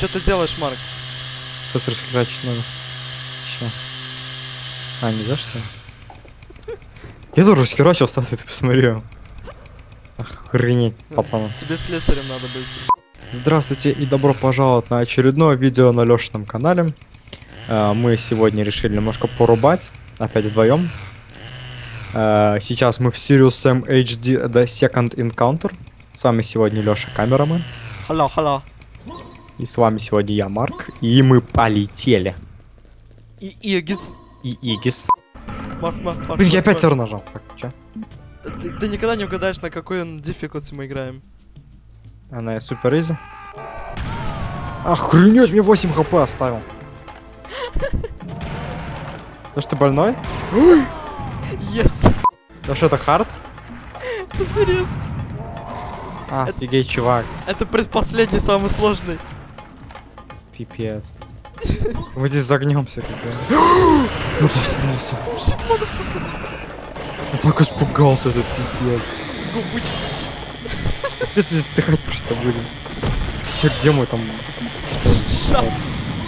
Что ты делаешь, Марк? Сейчас раскрачивать надо. Ща. А, нельзя что ли? Я тоже расхерачил, ты посмотри. Охренеть, пацаны. Тебе слесарем надо быть. Здравствуйте и добро пожаловать на очередное видео на Лешином канале. Мы сегодня решили немножко порубать, опять вдвоем. Сейчас мы в Serious Sam HD The Second Encounter. С вами сегодня Леша камерамен. Халло. И с вами сегодня я, Марк. И мы полетели. И Игис. И Игис. Марк. Блин, я опять R нажал. Так, чё? Ты никогда не угадаешь, на какой difficulty мы играем. Она супер изи. Охренеть, мне 8 хп оставил. Ты что, больной? Yes. Да что, это хард? Ты серьез? Офигеть, чувак. Это предпоследний, самый сложный. Пипец. Мы здесь загнемся, как я. Я проснулся. Я так испугался, этот пипец. Сейчас здесь отдыхать просто будем. Все, где мы там? Сейчас.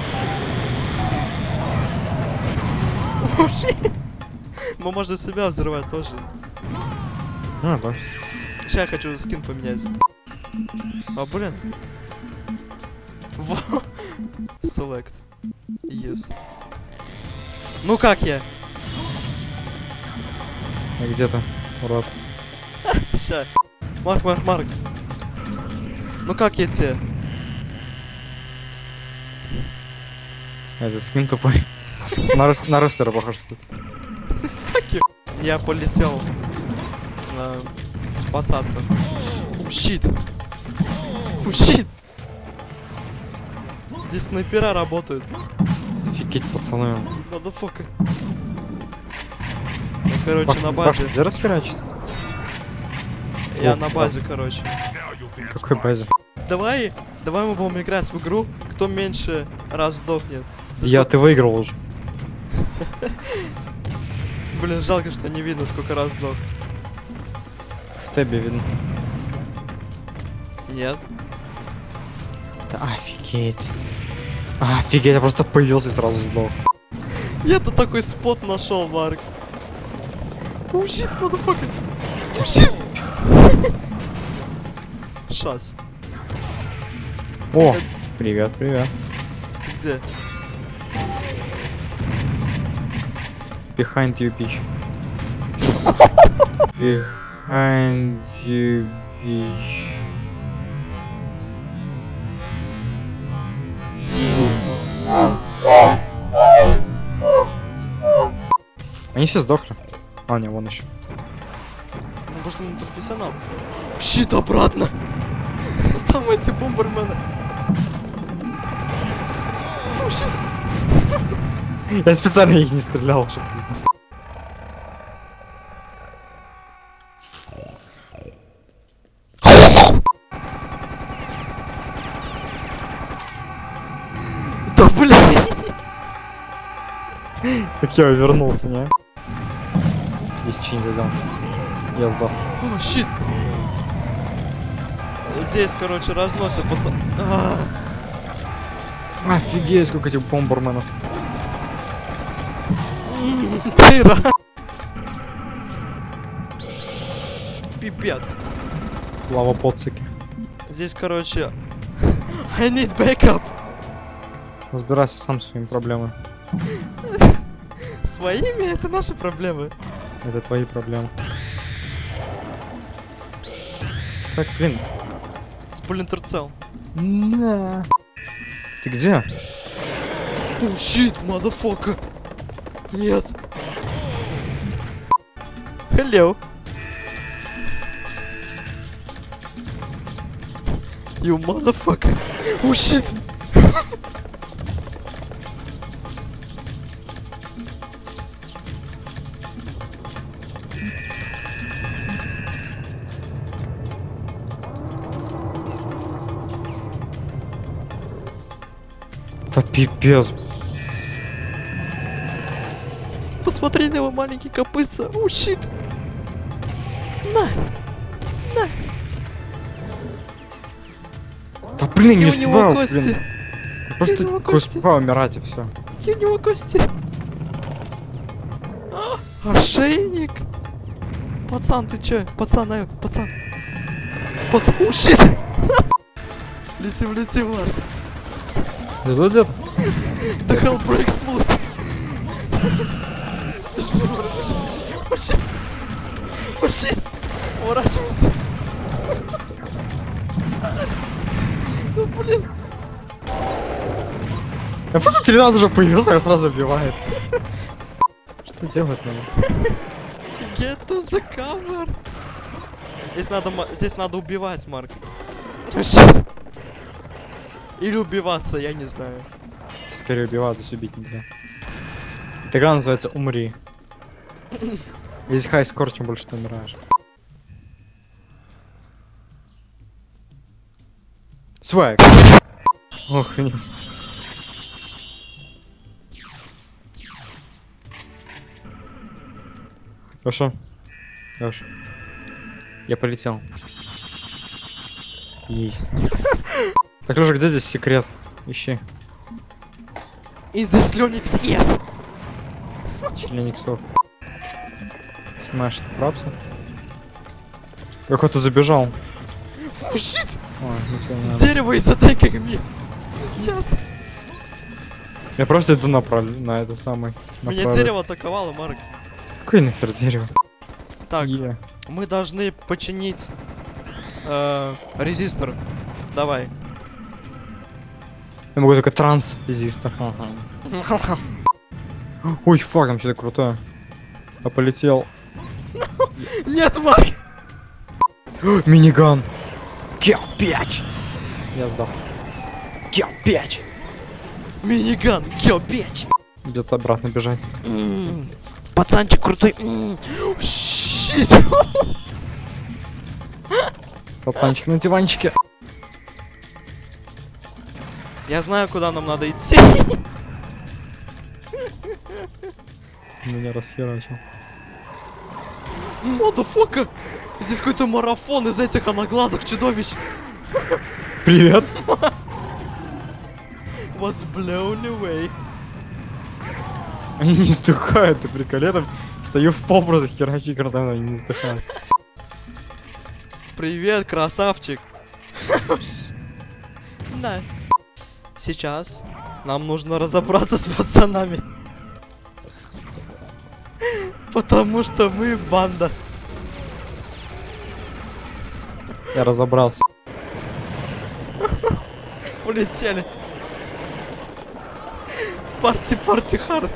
Мы можем себя взрывать тоже. А, да. Сейчас я хочу скин поменять. А, блин. Во. Select. Yes. Ну как я? А где ты, урод? Ща. Марк. Ну как я тебе? Этот скин тупой. На рестлера похож, кстати. Я полетел спасаться. Щит. Здесь снайпера работают. Офигеть, пацаны. Motherfucker. Я, короче, на базе. Где расхерачить? Я на базе, короче. Какой базе? Давай мы будем играть в игру, кто меньше раз сдохнет. Ты выиграл уже. Блин, жалко, что не видно, сколько раз сдох. В тебе видно. Нет. Да офигеть. Офигеть, я просто появился и сразу сдох. Я тут такой спот нашел, Марк. Щит, motherfucker. Щит. Шас. О, привет. Ты где? Behind you, bitch. Behind you, bitch. Они все сдохли. А, не, вон еще. Ну, потому что он профессионал. Щит обратно. Там эти бомбермены. Щит. Я специально их не стрелял, чтобы ты сдох. Да блин. Как я вернулся, не? Здесь ничего не задел. Я сдох. О, щит. Здесь, короче, разносят пацан. Офигеть, сколько этих бомберменов. 3 раза. Пипец. Лава-поцики. Здесь, короче, I need backup. Разбирайся сам с своими проблемами. Своими? Это наши проблемы. Это твои проблемы. Так, блин. Спулинтер цел. На. Ты где? О, щит, motherfucker. Нет. Hello. You motherfucker. О, щит. Да пипец. Посмотри на его маленький копытца. О, щит. На. Да блин, не Какие у него успеваю, кости. блин. Просто него не кости. успеваю умирать и все. Какие у него кости? Ошейник. Пацан, ты чё? Пацан, пацан. О, щит. Летим, Марк. Да где-то? The hell breaks loose. Вообще. Уворачивайся. Ну блин. Я просто 3 раза уже появился, и сразу убивает. Что делать надо? Get to the cover. Здесь надо убивать, Марк. Или убиваться, я не знаю. Скорее убивать, здесь убить нельзя. Эта игра называется «Умри». Здесь хай скор, чем больше ты умираешь. Свайк. Ох, нет. Хорошо. Хорошо. Я полетел. Есть. Так, Лёша, где здесь секрет? Ищи. In this Linux, yes. Члениксов. Снимаешь фрапса. Я кто-то забежал. О, щит. Ой, ничего не надо. Дерево из атаки мне. Нет. Я просто иду на это самое. Меня дерево атаковало, Марк. Какое нахер дерево? Так, мы должны починить резистор. Давай. Я могу только транс-резистор. Ой, фак, там что-то крутое. Я полетел. Нет, Марк. Миниган. Кел 5. Я сдал. Кел 5. Миниган, гео печь. Придется обратно бежать. Пацанчик крутой. Щит. Пацанчик на диванчике. Я знаю, куда нам надо идти. Меня расхерачил. Модафока. Здесь какой-то марафон из этих одноглазых чудовищ. Привет. Was blown away. Они не сдыхают, ты прикол. Я там стою в пол просто херачу, когда они не сдыхают. Привет, красавчик. Да. Сейчас нам нужно разобраться с пацанами. Потому что мы банда. Я разобрался. Полетели. Парти хард.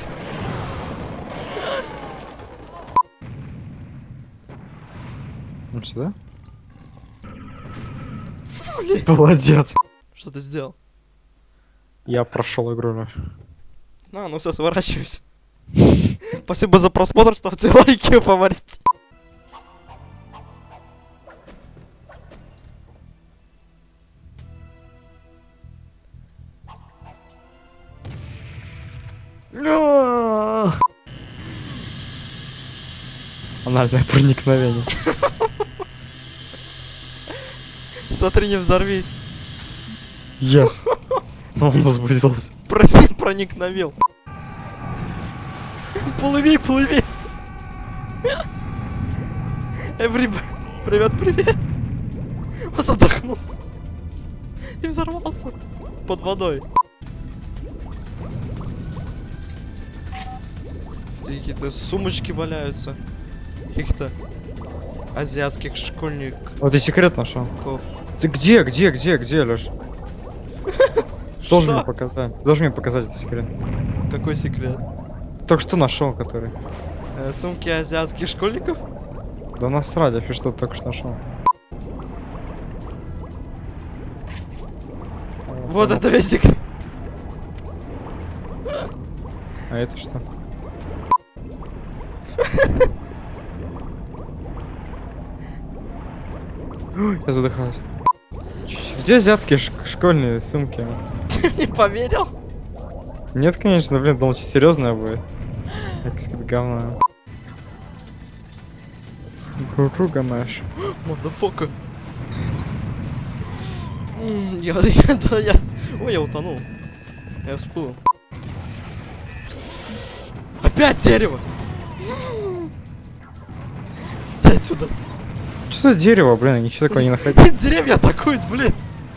Ну сюда? Молодец. Что ты сделал? Я прошел игру. Ну все, сворачиваюсь. Спасибо за просмотр, ставьте лайки, фаворит. Анальное проникновение. Смотри, не взорвись. Yes. Он возбудился. Проникновил. Плыви. Привет. Он задохнулся. И взорвался. Под водой. Какие-то сумочки валяются. Каких-то азиатских школьников. Вот и секрет нашел. Ты где, Лёш? Должен мне показать. Должен мне показать этот секрет. Какой секрет? Только что нашел, который. Сумки азиатских школьников? Да насрать, я что-то только что нашел. Вот это весь секрет. А это что? Я задыхаюсь. Где азиатские школьные сумки? Ты не поверил? Нет, конечно, блин, думал, что серьезное будет. Как говно. Круга Мэш. Модафока. Ой, я утонул. Я всплыл. Опять дерево! Иди отсюда. Что за дерево, блин, я ничего такого не находил. Деревья атакуют, блин.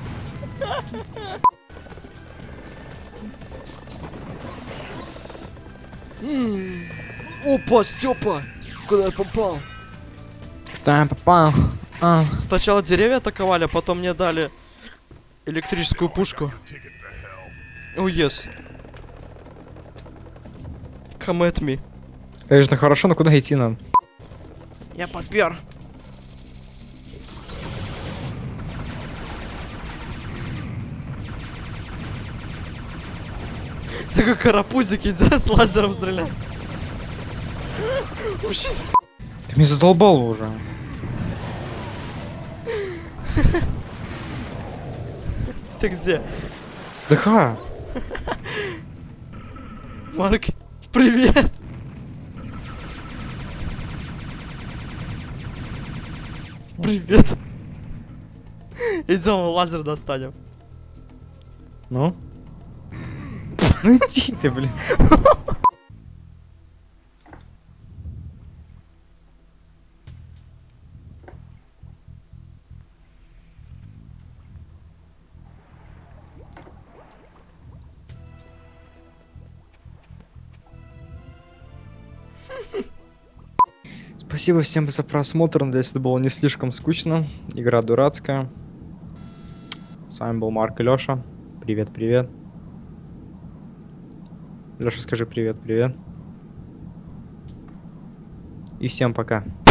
Опа, Степа! Куда я попал? Там попал. Сначала деревья атаковали, а потом мне дали электрическую пушку. О, yes. Come at me. Конечно, хорошо, но куда идти нам? Я попер. Такой карапузик идет с лазером стрелять. О, щит. Ты меня задолбал уже. Ты где? Сдыха. Марк, привет. Привет. Идем лазер достанем. Ну? Ну иди ты, блин. Спасибо всем за просмотр. Надеюсь, это было не слишком скучно. Игра дурацкая. С вами был Марк и Лёша. Привет-привет. Лёша, скажи привет-привет. И всем пока.